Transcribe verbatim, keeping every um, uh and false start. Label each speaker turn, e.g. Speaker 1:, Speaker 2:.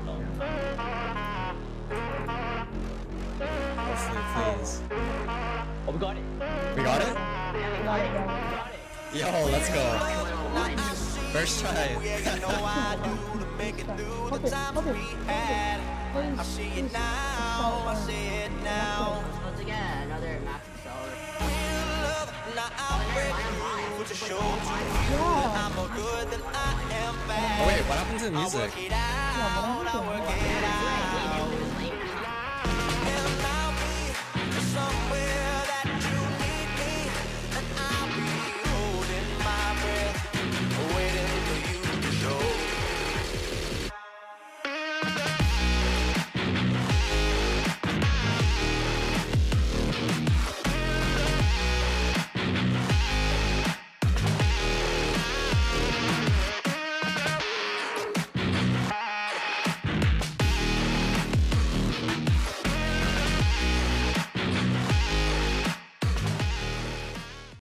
Speaker 1: don't know.
Speaker 2: Hopefully, please.
Speaker 1: Oh, we got it.
Speaker 2: We got it?
Speaker 1: We got it. We got it.
Speaker 2: Yo, let's go. First try.
Speaker 3: I see it now, I see it now.
Speaker 4: Once again, another max seller.
Speaker 3: To show I'm more good than I am bad.
Speaker 2: Oh wait, what happened to the music?
Speaker 3: I work it out, I work it out.